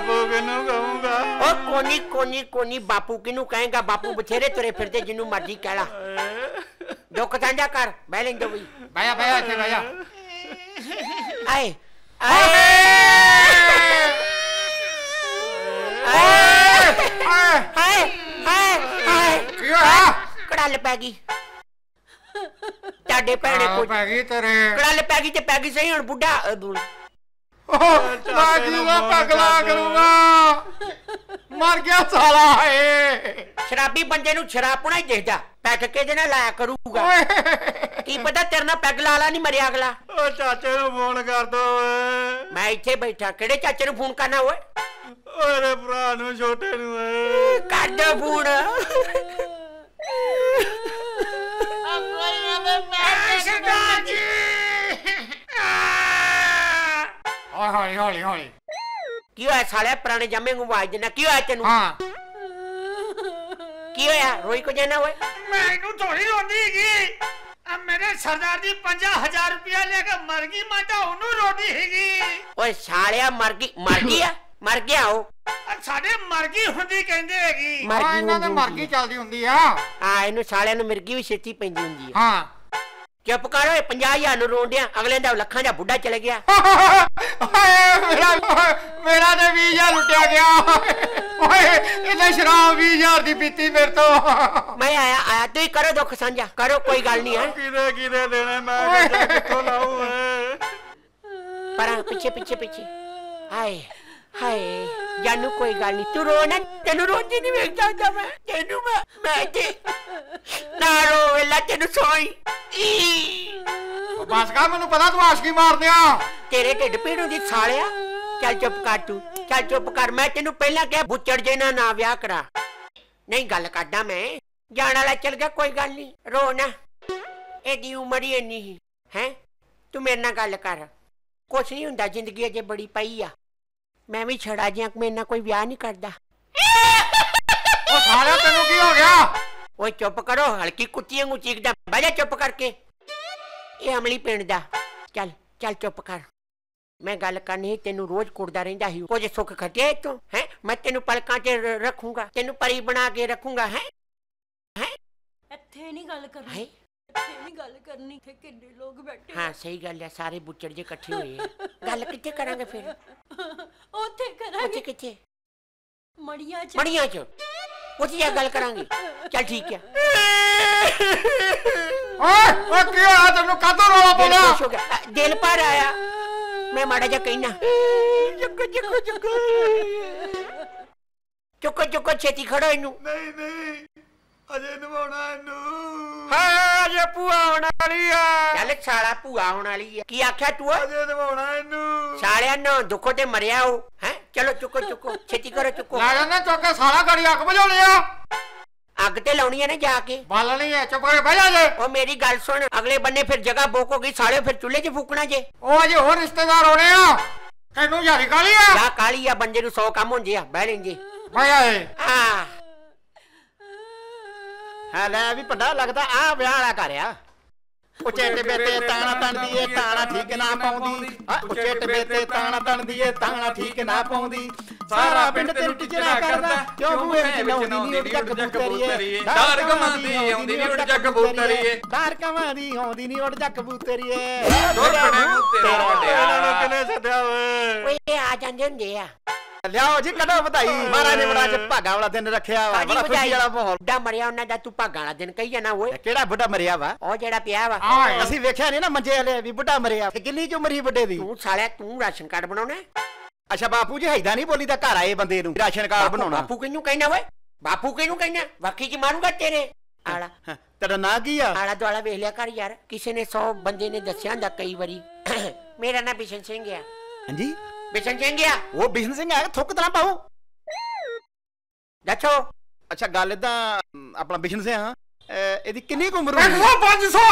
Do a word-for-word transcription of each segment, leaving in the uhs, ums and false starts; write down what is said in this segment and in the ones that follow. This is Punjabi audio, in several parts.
बापू किनू कहूंगा? ओ कोनी कोनी कोनी बापू किनू कहेगा? बापू बथेरे तुरे फिरते जिन्नू मर्जी कहला। दुख साझा कर बह लेंदो बई। भैया भैया इत्थे भैया। आए आए हाय हाय हाय की होया? कड़ल पै गई ताडे भैणे को पै गई तेरे कड़ल पै गई ते पै गई सही। हुण बुढ़ा मैं पगला करूंगा मर गया साला है। शराबी बंदे नू शराबना ही दिखदा पैग के दे ना लाया करूगा। की पता तेरे ना पैग ला ला नहीं मरिया अगला। ओ चाचे नू फोन कर दो। मैं इत्थे बैठा केड़े चाचे नू फोन करना ओए? ओरे भरा नू छोटे नू कर दो फोन। हौली हौली हौली की होया साले पुराने जमे को आवाज देना? की होया तेनू? हाँ की होया रोई को जाना ओए? मैनू थोड़ी रोंदी हैगी। अब मेरे सरदार दी पंजा हजार रुपया लेके मर गई मैं तो ओनू रोंदी हैगी। ओए सालिया मर गई मर गई आ मर गया हो साडे मर गई हुंदी कहंदे हैगी। मर गई इन्हां दे मर गई चलदी हुंदी आ। हां इनू सालिया नू मिर्गी भी छेती पैंदी हुंदी है। हां चुप कर ओए पचास हज़ार नू रोंदिया अगले दा लखां दा बुढ़ा चले गया। मेरा मेरा ते बीस हज़ार लुटिया गया। ओए इन्हें शराब बीस हज़ार दी पीती मेरे तो। मैं आया आया तू ही करो दुख साझा करो कोई गल नहीं है। किदे किदे देने मैं कित्थों लाऊं? पर पीछे पीछे पीछे हाय हाय जानू कोई गल नहीं तू रो ना तेनू रोजी नहीं वेख जाता मैं तेनू मैं मैं ते ना रो वेला तेनू सोई बस कर मैनू पता तू आशकी मार दिया। तेरे ढिड पीड़ होंदी सालिया। चल चुप कर तू चल चुप कर। मैं तेनू पहला क्या बुच्चड़ जे ना ना ब्याह करा नहीं गल करदा मैं जान वाला चल गया कोई गल नहीं रो ना एडी उम्र ही इन्नी ही है। तू मेरे नाल गल कर कुछ नहीं हुंदा जिंदगी अजे बड़ी पई आ। मैं भी छड़ा जिया मेरे नाल कोई ब्याह नहीं करदा। ओ सारा तेनू की हो गया? ओए चुप करो हल्की कुत्ती वांगू चीकदा बह जा चुप करके। ये अमली पिंड दा चल चल चुप कर। मैं गल करनी तेनू रोज कुड़दा रहिंदा ही कुछ सुख खटिया तू है। मैं तेनू पलकां च रखूंगा तेनू परी बना के रखूंगा है है इत्थे नहीं गल करनी इत्थे नहीं गल करनी इत्थे किन्ने लोग बैठे। हाँ सही गल है सारे बुच्चड़ जे इकट्ठे हुए हैं। गल कित्थे करांगे फिर? ओथे करांगे। ओथे कित्थे? मड़ियां च मड़ियां च उठी जा गल करांगे। चल ठीक है। ओए ओ की होया तेनू कादों रोला दिल पाया? खुश हो गया दिल पर आया मैं माड़ा जा कहना चुको चुको चुको चुको चुको छेती खड़ो इनू। नहीं नहीं अजे नवाउणा इनू। हाँ अजे भूआ आउण वाली है। चल साला भूआ आउण वाली है की आख्या तू? अजे नवाउणा इनू। सालिया ना दुखो ते मरिया हो हैं। चलो चुको चुको छेती करो चुको। ला जाने चौके सारा गाड़ी अग बुझाउणी आ। अग ते लाउणी है ना जाके बालनी है चुप कर बह जा जे। ओ मेरी गल सुन अगले बन्ने फिर जगह बोक हो गई साले फिर चूल्हे च फूकना जे। ओ अजे होर रिश्तेदार होने आ तेनू यारी काली आ। या काली आ बंदे नू सौ काम होंदे आ बह लेंदे। बह जा ए हां है ले भी पड़ा लगदा आ ब्याह वाला घर आ। उच्चे टिबे ते ताना तणदी ए ताना ठीक ना पाउंदी। उच्चे टिबे ते ताना तणदी ए ताना ठीक ना पाउंदी। सारा पिंड ते टिचरा करदा क्यों बूए विच नौंदी नी उड़ जग कबूतरीए। डार कमांदी आउंदी नी उड़ जग कबूतरीए। डार कमांदी आउंदी नी उड़ जग कबूतरीए। डोर बने तेरा वड्डिया नु किने सद्या ओए? ओए आ जांदे हुंदे आ। लियाओ जी कदों ਵਧਾਈ महाराज ने बड़ा भागा वाला दिन रखिया वा बड़ा खुशी वाला माहौल। बुढ़ा मरिया ਉਹਨਾਂ ਦਾ ਤੂੰ ਭਾਗਾਂ ਵਾਲਾ ਦਿਨ ਕਹੀ ਜਾਣਾ ਓਏ। ਕਿਹੜਾ ਬੁੱਢਾ ਮਰਿਆ ਵਾ? ਉਹ ਜਿਹੜਾ ਪਿਆ ਵਾ ਅਸੀਂ ਵੇਖਿਆ ਨਹੀਂ ਨਾ ਮੰਜੇ ਵਾਲੇ ਵੀ ਬੁੱਢਾ ਮਰਿਆ। ਕਿੰਨੀ ਕੁ ਉਮਰ ਹੀ ਬੁੱਢੇ ਦੀ? ਤੂੰ ਸਾਲਿਆ ਤੂੰ ਰਾਸ਼ਨ ਕਾਰਡ ਬਣਾਉਣਾ? ਅੱਛਾ ਬਾਪੂ ਜੀ ਹੈਦਾ ਨਹੀਂ ਬੋਲੀ ਤਾਂ ਘਰ ਆਏ ਬੰਦੇ ਨੂੰ ਰਾਸ਼ਨ ਕਾਰਡ ਬਣਾਉਣਾ। ਬਾਪੂ ਕਿਹਨੂੰ ਕਹਿਣਾ ਓਏ? ਬਾਪੂ ਕਿਹਨੂੰ ਕਹਿਣਾ? ਵਾਕੀ ਚ ਮਾਰੂਗਾ ਤੇਰੇ ਆਲਾ। ਤੇਰਾ ਨਾਂ ਕੀ ਆ? ਆਲਾ ਦੁਆਲਾ ਵੇਖ ਲਿਆ ਕਰ ਯਾਰ ਕਿਸੇ ਨੇ ਸੌ ਬੰਦੇ ਨੇ ਦੱਸਿਆ ਹੁੰਦਾ ਕਈ ਵਾਰੀ। ਮੇਰਾ ਨਾਂ ਬਿਸ਼ਨ ਸਿੰਘ ਆ। ਹਾਂਜੀ ਬਿਸ਼ਨ ਸਿੰਘ ਆ। ਉਹ ਬਿਸ਼ਨ ਸਿੰਘ ਆ ਥੁੱਕ ਤਰਾ ਪਾਓ। ਦੱਸੋ। ਅੱਛਾ ਗੱਲ ਇਦਾਂ ਆਪਣਾ ਬਿਸ਼ਨ ਸਿੰਘ ਆ ਇਹਦੀ ਕਿੰਨੀ ਕੁ ਉਮਰ ਹੋਈ? ਪੰਜ ਸੌ।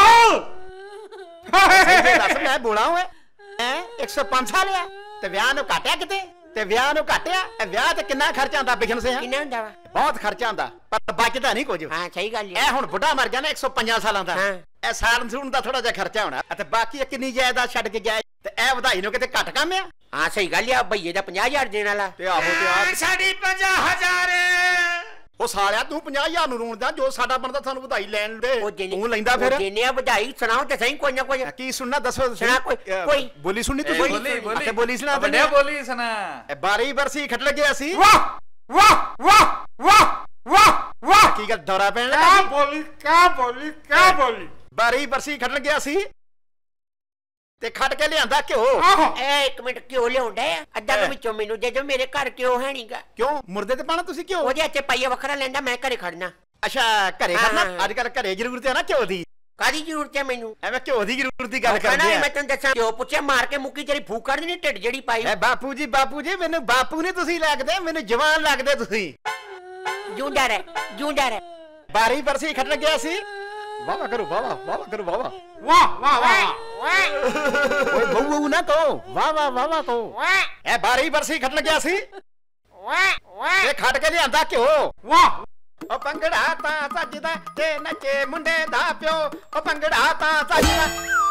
ਦੱਸ ਮੈਂ ਬੋਲਾ ਓਏ ਹੈ ਇੱਕ ਸੌ ਪੰਜ ਸਾਲ ਆ ਤੇ ਵਿਆਹ ਨੂੰ ਘਟਿਆ ਕਿਤੇ ਤੇ ਵਿਆਹ ਨੂੰ ਘਟਿਆ ਇਹ ਵਿਆਹ ਤੇ ਕਿੰਨਾ ਖਰਚਾ ਆਂਦਾ ਬਿਸ਼ਨ ਸਿੰਘ? ਕਿੰਨਾ ਹੁੰਦਾ ਵਾ? ਬਹੁਤ ਖਰਚਾ ਆਂਦਾ ਪਰ ਬਚਦਾ ਨਹੀਂ ਕੁਝ। ਹਾਂ ਸਹੀ ਗੱਲ ਇਹ ਹੁਣ ਬੁੱਢਾ ਮਰ ਗਿਆ ਨਾ ਇੱਕ ਸੌ ਪੰਜਾਂ ਸਾਲਾਂ ਦਾ ਹਾਂ ਇਹ ਸਾਲ ਸੂਣ ਦਾ ਥੋੜਾ ਜਿਹਾ ਖਰਚਾ ਹੋਣਾ ਤੇ ਬਾਕੀ ਕਿੰਨੀ ਜਾਇਦਾਦ ਛੱਡ ਕੇ ਗਿਆ ਤੇ ਇਹ ਵਧਾਈ ਨੂੰ ਕਿਤੇ ਘੱਟ ਕੰਮ ਆ? हाँ सही गल है भईए दा पचास हजार देने वाला ते आहो ते आ साडी पचास हजार ਉਹ ਸਾਲਿਆ ਤੂੰ ਪੰਜਾਹ ਹਜ਼ਾਰ ਨੂੰ ਰੋਣਦਾ ਜੋ ਸਾਡਾ ਬਣਦਾ ਸਾਨੂੰ ਵਧਾਈ ਲੈਣ ਦੇ ਉਹ ਜਿੰਨੀ ਤੂੰ ਲੈਂਦਾ ਫਿਰ ਜਿੰਨੇ ਵਧਾਈ ਸੁਣਾਓ ਤੇ ਸਹੀ ਕੋਈ ਨਾ ਕੋਈ ਕੀ ਸੁਣਨਾ ਦੱਸੋ ਸੁਣਾ ਕੋਈ ਕੋਈ ਬੋਲੀ ਸੁਣਨੀ ਤੂੰ ਬੋਲੀ ਬੋਲੀ ਅੱਛਾ ਬੋਲੀ ਸੁਣਾ ਦੇ ਵੱਡਿਆ ਬੋਲੀ ਸੁਣਾ ਬਾਰੀ ਬਰਸੀ ਖੱਟ ਲੱਗਿਆ ਸੀ ਵਾਹ ਵਾਹ ਵਾਹ ਵਾਹ ਵਾਹ ਵਾਹ ਕੀ ਗੱਲ ਦੌਰਾ ਪੈਣ क्या ਲੱਗਾ बोली क्या बोली क्या बोली ਬਾਰੀ ਬਰਸੀ ਖੱਟ ਲੱਗਿਆ ਸੀ ਤੇ ਖੱਟ ਕੇ ਲਿਆਂਦਾ ਘਿਓ आहो ਐ ਇੱਕ ਮਿੰਟ ਕਿਉਂ ਲਿਆਉਂਦਾ ਆ ਅੱਧਾ ਕੁ ਵਿੱਚੋਂ ਮੈਨੂੰ ਦੇ ਦਿਓ ਮੇਰੇ ਘਰ ਕਿਉਂ ਹੈ ਨਹੀਂਗਾ ਕਿਉਂ ਮੁਰਦੇ ਤੇ ਪਾਣਾ ਤੁਸੀਂ ਘਿਓ ਉਹਦੇ ਹੱਥੇ ਪਾਈਆ ਵੱਖਰਾ ਲੈਂਦਾ ਮੈਂ ਘਰੇ ਖੜਨਾ ਅੱਛਾ ਘਰੇ ਹਾਂ, ਕਰਨਾ ਹਾਂ। ਅੱਜ ਕੱਲ ਘਰੇ ਜ਼ਰੂਰਤ ਹੈ ਨਾ ਘਿਓ ਦੀ ਕਾਦੀ ਜ਼ਰੂਰਤ ਹੈ ਮੈਨੂੰ ਐਵੇਂ ਘਿਓ ਦੀ ਜ਼ਰੂਰਤ ਦੀ ਗੱਲ ਕਹਿੰਦਾ ਕਰਦੇ ਮੈਂ ਆ ਤੈਨੂੰ ਦੱਸਾਂ ਕਿਉਂ ਪੁੱਛਿਆ ਮਾਰ ਕੇ ਮੁੱਕੀ ਤੇਰੀ ਫੂਕ ਕੱਢ ਦੇਣੀ ਢਿੱਡ ਜਿਹੜੀ ਪਾਈ ਐ ਬਾਪੂ ਜੀ ਬਾਪੂ ਜੀ ਮੈਨੂੰ ਬਾਪੂ ਨਹੀਂ ਤੁਸੀਂ ਲੱਗਦੇ ਮੈਨੂੰ ਜਵਾਨ ਲੱਗਦੇ ਤੁਸੀਂ ਜੂੰਡਾ ਰਹਿ ਜੂੰਡਾ ਰਹਿ ਬਾਰੀ ਬਰਸੀ ਖੱਟ ਲੱਗਿਆ ਸੀ ਵਾਵਾ ਕਰੋ ਵਾਵਾ ਵਾਵਾ ਕਰੋ ਵਾਵਾ वाह वाह वाह ਓਏ ਬਹੂ ਨਾ ਕਹੋ ਵਾਵਾ ਵਾਵਾ ਕਹੋ ਐ ਬਾਰੀ ਬਰਸੀ ਖੱਟ ਲੱਗਿਆ ਸੀ ਇਹ ਖੱਟ ਕੇ ਲਿਆਂਦਾ ਘਿਓ वाह ਉਹ ਪੰਗੜਾ ਤਾਂ ਸੱਜਦਾ ਤੇ ਨੱਚੇ ਮੁੰਡੇ ਦਾ ਪਿਓ ਉਹ ਪੰਗੜਾ ਤਾਂ ਸੱਜਦਾ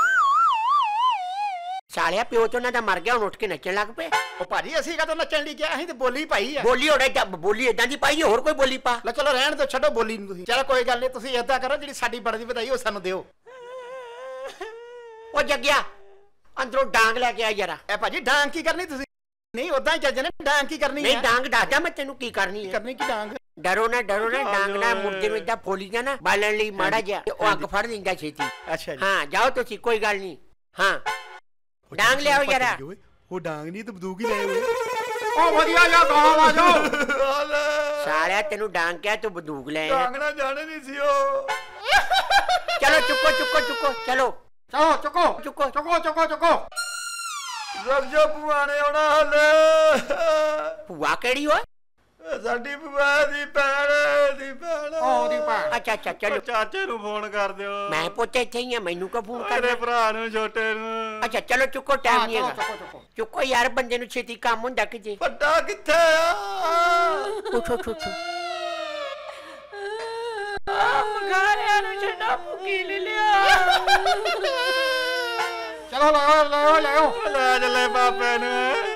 ਸਾਲਿਆ ਪਿਓ ਤੋਂ ਉਹਨਾਂ ਦਾ ਮਰ ਗਿਆ ਹੁਣ ਉੱਠ ਕੇ ਨੱਚਣ ਲੱਗ ਪਏ ਉਹ ਭਾਜੀ ਅਸੀਂ ਕਦੋਂ ਨੱਚਣ ਲਈ ਗਿਆ ਅਸੀਂ ਤੇ ਬੋਲੀ ਪਾਈ ਆ ਬੋਲੀ ਹੋੜਾ ਬੋਲੀ ਇਦਾਂ ਦੀ ਪਾਈ ਹੋਰ ਕੋਈ ਬੋਲੀ ਪਾ ਲੈ ਚਲੋ ਰਹਿਣ ਦਿਓ ਛੱਡੋ ਬੋਲੀ ਨੂੰ ਤੁਸੀਂ ਚਲੋ ਕੋਈ ਗੱਲ ਨਹੀਂ ਤੁਸੀਂ ਏਦਾਂ ਕਰੋ ਜਿਹੜੀ ਸਾਡੀ ਬੜਦੀ ਵਧਾਈ ਉਹ ਸਾਨੂੰ ਦਿਓ ਉਹ ਜੱਗਿਆ ਅੰਦਰੋਂ ਡਾਂਗ ਲੈ ਕੇ ਆ ਯਾਰਾ ਐ ਭਾਜੀ ਡਾਂਗ ਕੀ ਕਰਨੀ ਤੁਸੀਂ ਨਹੀਂ ਉਦਾਂ ਹੀ ਚੱਜ ਨੇ ਡਾਂਗ ਕੀ ਕਰਨੀ ਨਹੀਂ ਹੈ ਡਾਂਗ ਦੱਸਦਾ ਮੈਂ ਤੈਨੂੰ ਕੀ ਕਰਨੀ ਹੈ ਕਰਨੀ ਕੀ ਡਾਂਗ ਡਰੋ ਨਾ ਡਰੋ ਨਾ ਡਾਂਗ ਨਾ ਮੁਰਦੇ ਨੂੰ ਇਦਾਂ ਫੋਲੀ ਜਾ ਨਾ ਬਾਲਣ ਲਈ ਮਾੜਾ ਜਿਹਾ ਤੇ ਉਹ ਅੱਗ ਫੜ ਲੈਂਦਾ ਛੇਤੀ ਅੱਛਾ ਜੀ ਹਾਂ ਜਾਓ ਤੁਸੀਂ ਕੋਈ ਗੱਲ ਨਹੀਂ ਹਾਂ ਡਾਂਗ ਲਿਆਓ ਯਾਰਾ ਉਹ ਡਾਂਗ ਨਹੀਂ ਤੇ ਬੰਦੂਕ ਹੀ ਲੈ ਆਏ ओ बढ़िया या गाँव आ जाओ ਸਾਲਿਆ ਤੈਨੂੰ ਡਾਂਗ ਕਿਹਾ ਤੂੰ ਬੰਦੂਕ ਲੈ ਆਇਆ ਡਾਂਗਣਾ ਜਾਣੇ ਨਹੀਂ ਸੀ ਉਹ ਚਲੋ ਚੁੱਕੋ ਚੁੱਕੋ ਚੁੱਕੋ ਚਲੋ चलो चुको चुको। चुको चुको चुको ਰੁਕ ਜਾ ਭੂਆ ਨੇ ਆਉਣਾ ਹਲੇ ਭੂਆ ਕਿਹੜੀ ਓਏ ਸਾਡੀ ਭੂਆ ਦੀ ਭੈਣ ਦੀ ਭੈਣ ओ दी भैन ਅੱਛਾ ਅੱਛਾ ਚਲੋ ਚਾਚੇ ਨੂੰ ਫੋਨ ਕਰ ਦਿਓ ਮੈਂ ਪੁੱਤ ਇੱਥੇ ਹੀ ਆ ਮੈਨੂੰ ਕੋ ਫੋਨ ਮੇਰੇ ਕਰਨਾ ਭਰਾ ਨੂੰ ਛੋਟੇ ਨੂੰ ਅੱਛਾ ਚਲੋ ਚੁੱਕੋ ਟਾਈਮ हाँ ਨਹੀਂ चलो ਹੈਗਾ चुको चुको ਚੁੱਕੋ ਯਾਰ ਬੰਦੇ ਨੂੰ ਛੇਤੀ ਕੰਮ ਹੁੰਦਾ ਕਿ ਜੇ ਵੱਡਾ ਕਿੱਥੇ ਆ ਉੱਠੋ ਉੱਠੋ ਉੱਠੋ ਮਗਾਰਿਆਂ ਨੂੰ ਛੱਡਾ ਭੁੱਕੀ ਲੈ ਲਿਆ चलो लाओ लाओ लाओ ਲੈ ਚੱਲੇ ਬਾਪੇ ਨੂੰ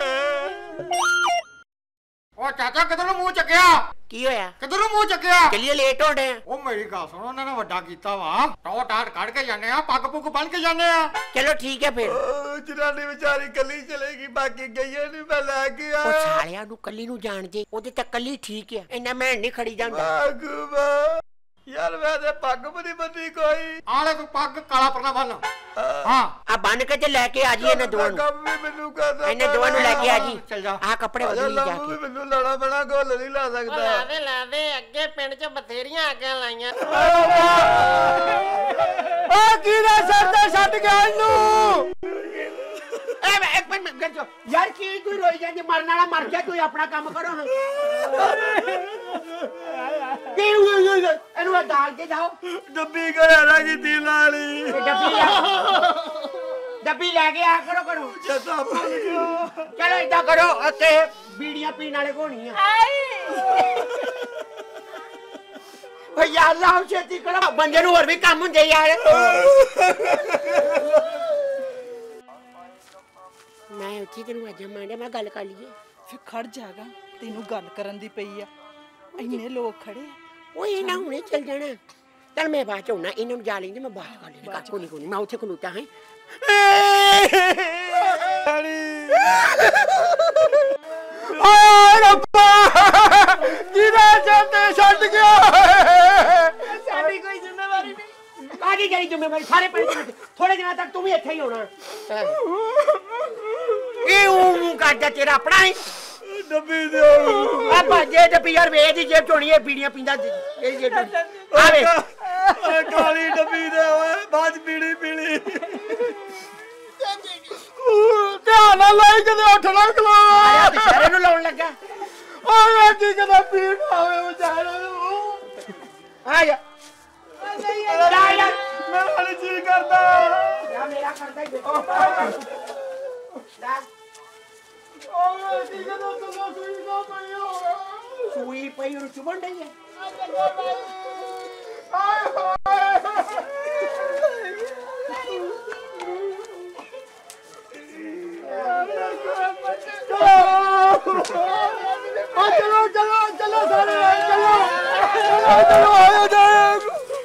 ओ चाचा किधर मुंह चक्या ਕੀ ਹੋਇਆ किधर मुंह चक्या ਚਲਿਏ ਲੇਟ ਹੋ ਰਹੇ ਆ ਉਹ ਮੇਰੀ ਗੱਲ ਸੁਣੋ ਉਹਨਾਂ ਨੇ ਵੱਡਾ ਕੀਤਾ ਵਾ ਟੋ ਟਾਟ ਕੱਢ ਕੇ ਜਾਂਦੇ ਆ ਪੱਗ ਪੁੱਗ ਬੰਨ ਕੇ ਜਾਂਦੇ ਆ ਚਲੋ ਠੀਕ ਹੈ ਫਿਰ ਉਹ ਜਨਾਨੀ ਵਿਚਾਰੀ ਕੱਲੀ ਚਲੇਗੀ ਬਾਕੀ ਗਈਆਂ ਨਹੀਂ ਮੈਂ ਲੈ ਕੇ ਉਹ ਆਇਆ ਸਾਲਿਆਂ ਨੂੰ ਕੱਲੀ ਨੂੰ ਜਾਣ ਦੇ ਉਹਦੇ ਤਾਂ ਕੱਲੀ ਠੀਕ ਆ ਇੰਨਾ ਮੈਂ ਨਹੀਂ ਖੜੀ ਜਾਂਦਾ ਬਾਗੂਬਾ ਯਾਰ ਮੈਂ ਤੇ ਪੱਗ ਵੀ ਨਹੀਂ ਬੰਨੀ ਕੋਈ ਆਲੇ ਤੂੰ ਪੱਗ ਕਾਲਾ ਪਰਨਾ ਬੰਨ ਹਾਂ ਆ ਬੰਨ ਕੇ ਤੇ ਲੈ ਕੇ ਆ ਜੀ ਇਹਨਾਂ ਦੋਵਾਂ ਨੂੰ ਕੰਮ ਵੀ ਮੈਨੂੰ ਕਰਦਾ ਇਹਨਾਂ ਦੋਵਾਂ ਨੂੰ ਲੈ ਕੇ ਆ ਜੀ ਚੱਲ ਜਾ ਆਹ ਕੱਪੜੇ ਬਦਲੀ ਜਾ ਲੱਭੂ ਵੀ ਕੇ ਮੈਨੂੰ ਲੜਾ ਬਣਾ ਗੋਲ ਨਹੀਂ ਲਾ ਸਕਦਾ ਲਾਵੇ ਅੱਗੇ ਪਿੰਡ 'ਚ ਬਥੇਰੀਆਂ ਅੱਗਾਂ ਲਾਈਆਂ ਓ ਕਿਹਦਾ ਸਰ ਤੇ ਛੱਡ ਗਿਆ ਇਹਨੂੰ ਐ ਮੈਂ ਇੱਕ ਮਿੰਟ ਗੱਜੋ ਯਾਰ ਕੀ ਕੋਈ ਰੋਈ ਜਾਂਦੀ ਮਰਨ ਵਾਲਾ ਮਰ ਗਿਆ ਤੂੰ ਆਪਣਾ ਕੰਮ ਕਰੋ ਹਾਂ ਕੀ ਇਹਨੂੰ ਦਾਲ ਕੇ ਜਾਓ ਡੱਬੀ ਘਰਾਂ ਕੀਤੀ ਲਾਲੀ ਇਹ ਡੱਬੀ ਆ ਡੱਬੀ ਲੈ ਕੇ ਆ ਕਰੋ ਕਰੋ ਜੱਦਾ ਭੁੱਲ ਗਿਆ ਚਲੋ ਏਦਾਂ ਕਰੋ ਅਤੇ ਬੀੜੀਆਂ ਪੀਣ ਵਾਲੇ ਕੋਣੀ ਆ ਓ ਯਾਰ ਲਾਓ ਛੇਤੀ ਕਰੋ ਬੰਦੇ ਨੂੰ ਹੋਰ ਵੀ ਕੰਮ ਹੁੰਦੇ ਯਾਰ ਮੈਂ ਉੱਥੇ ਤੈਨੂੰ ਅੱਜ ਮਾਂਡਿਆ ਮੈਂ ਗੱਲ ਕਰ ਲਈਏ ਫਿਰ ਖੜ ਜਾਗਾ ਤੈਨੂੰ ਗੱਲ ਕਰਨ ਦੀ ਪਈ ਆ ਇੰਨੇ ਲੋਕ ਖੜੇ ਆ ਓਏ ਇਹਨਾਂ ਹੁਣੇ ਚੱਲ ਜਾਣਾ ਚੱਲ ਮੈਂ ਬਾਅਦ ਚ ਆਉਣਾ ਇਹਨਾਂ ਨੂੰ ਜਾ ਲੈਂਦੇ ਮੈਂ ਬਾਅਦ ਕਰ ਲੈਂਦਾ ਕੋਈ ਨਹੀਂ ਕੋਈ ਨਹੀਂ ਮੈਂ ਉੱਥੇ ਖਲੋਤਾ ਹਾਂ ਓ ਰੱਬਾ ਕਿਹਦਾ ਸਰ ਤੇ ਛੱਡ ਗਿਆ ਸਾਡੀ ਕੋਈ ਜ਼ਿੰਮੇਵਾਰੀ ਨਹੀਂ ਕਾਹਦੀ ਜਿਹੜੀ ਜ਼ਿੰਮੇਵਾਰੀ ਸਾਰੇ ਪਿੰਡ ਚ ਥੋੜੇ ਦਿਨਾਂ ਤੱਕ ਤੂੰ ਵੀ ਇੱਥੇ ਹੀ ਹੋਣਾ ਇਹ ਉਹ ਕਰਦਾ ਤੇਰਾ ਆਪਣਾ ਹੀ ਡੱਬੀ ਦਿਓ ਆ ਭਾਜੇ ਡੱਬੀ ਯਾਰ ਵੇਚ ਦੀ ਜੇਬ ਚੋਣੀ ਇਹ ਬੀੜੀਆਂ ਪੀਂਦਾ ਇਹ ਜੇਬ ਆਵੇ ਓਏ ਕਾਲੀ ਡੱਬੀ ਦੇ ਓਏ ਬਾਜ ਪੀੜੀ ਪੀੜੀ ਧਿਆਨ ਨਾਲ ਲਾਈ ਕਦੇ ਉੱਠ ਨਾ ਖਲੋ ਆਇਆ ਦੁਸ਼ਹਿਰੇ ਨੂੰ ਲਾਉਣ ਲੱਗਾ ਓਏ ਕੀ ਕਦੇ ਪੀੜ ਆਵੇ ਵਿਚਾਰੇ ਨੂੰ ਆ ਜਾ ਜਾ ਯਾਰ ਮੈਂ ਹਾਲੇ ਜੀ ਕਰਦਾ ਯਾ ਮੇਰਾ ਕਰਦਾ ਹੀ ਦੇਖੋ ਓਏ ਕੀ ਕਦੇ ਤੂੰ ਸੂਈ ਨਾ ਪਈ ਹੋਵੇ ਸੂਈ ਪਈ ਉਹ ਚੁਬਣ ਡਈ ਹੈ ਆਏ ਹੋਏ ओ चलो चलो चलो सारे चलो चलो चलो आयो जाए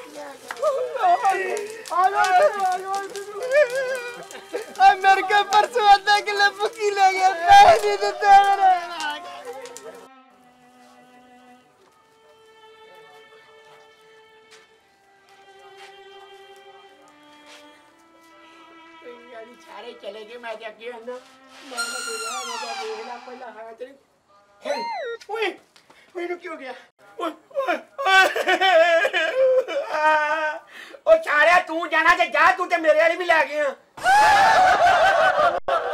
मेरे के परसों आधा किलो फुकी ले गया नहीं देते मेरे सारे चले गए मैं जाके ना मैं ना गया मैं देखना पहला हाँ चली ओए ओए क्यों गया ओए ओ छाड़िया तू जाना ते जा तू ते मेरे वाली भी ले गया